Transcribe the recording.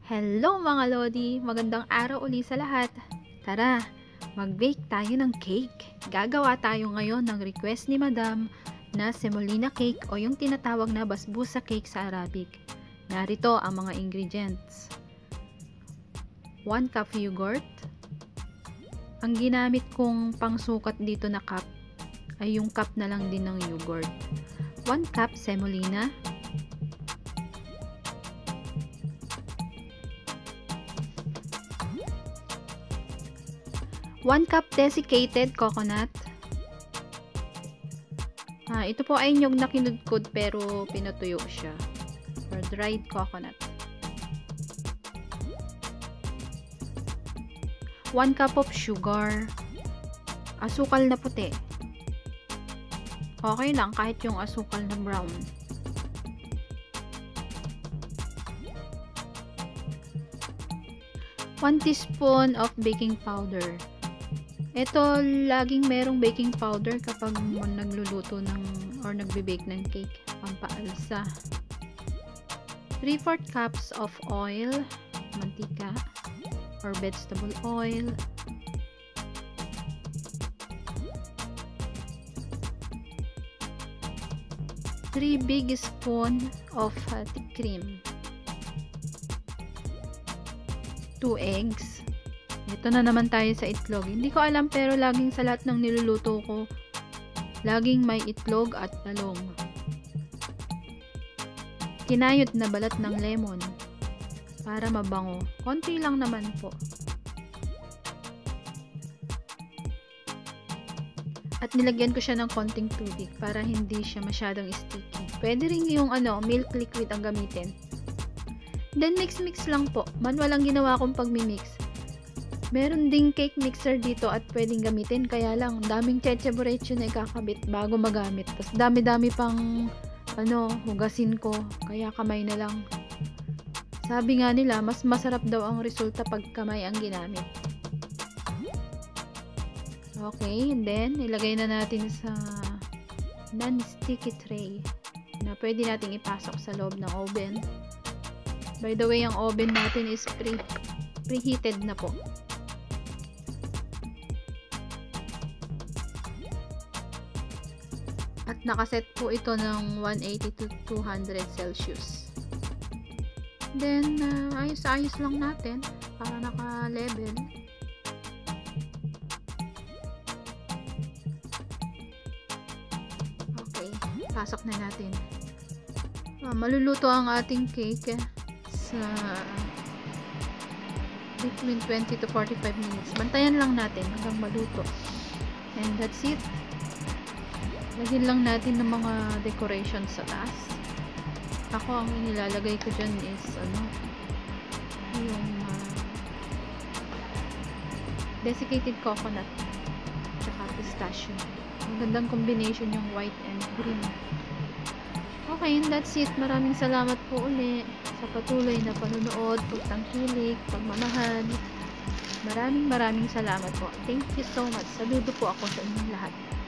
Hello mga Lodi! Magandang araw uli sa lahat. Tara, mag-bake tayo ng cake. Gagawa tayo ngayon ng request ni Madam na semolina cake o yung tinatawag na basbusa cake sa Arabic. Narito ang mga ingredients. 1 cup yogurt. Ang ginamit kong pangsukat dito na cup ay yung cup na lang din ng yogurt. 1 cup semolina. 1 cup desiccated coconut. Ito po ay nyog na kinudkod pero pinutuyo siya. Or dried coconut. 1 cup of sugar. Asukal na puti. Okay lang kahit yung asukal na brown. 1 teaspoon of baking powder. Ito, laging merong baking powder kapag nagluluto ng or nagbe-bake ng cake, pampaalsa. 3/4 cups of oil, mantika or vegetable oil. 3 big spoon of thick cream. 2 eggs. Ito na naman tayo sa itlog. Hindi ko alam pero laging sa lahat ng niluluto ko, laging may itlog at talong. Kinayot na balat ng lemon para mabango. Konti lang naman po. At nilagyan ko siya ng konting tubig para hindi siya masyadong sticky. Pwede rin yung milk liquid ang gamitin. Then mix lang po. Manual ang ginawa kong pagmi-mix. Meron ding cake mixer dito at pwedeng gamitin, kaya lang daming checheburecho na ikakabit bago magamit. Tapos dami-dami pang hugasin ko, kaya kamay na lang. Sabi nga nila, mas masarap daw ang resulta pag kamay ang ginamit. Okay, and then ilagay na natin sa non-sticky tray na pwede nating ipasok sa loob ng oven. By the way, ang oven natin is preheated na po. At nakaset po ito ng 180 to 200 Celsius. Then, ayos-ayos lang natin para naka-level. Okay, pasok na natin. Maluluto ang ating cake sa between 20 to 45 minutes. Bantayan lang natin hanggang maluto. And that's it. Lagyan lang natin ng mga decorations sa taas. Ako, ang inilalagay ko dyan is yung desiccated coconut tsaka pistachio. Magandang combination yung white and green. Okay, and that's it. Maraming salamat po uli sa patuloy na panunood, pagtangkilik, pagmamahal. Maraming salamat po. Thank you so much. Saludo po ako sa inyong lahat.